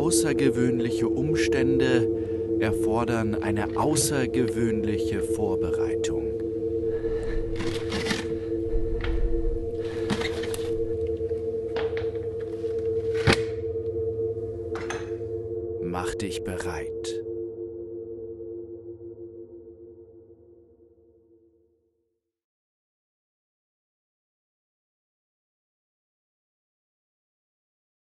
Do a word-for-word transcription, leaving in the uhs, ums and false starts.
Außergewöhnliche Umstände erfordern eine außergewöhnliche Vorbereitung. Mach dich bereit.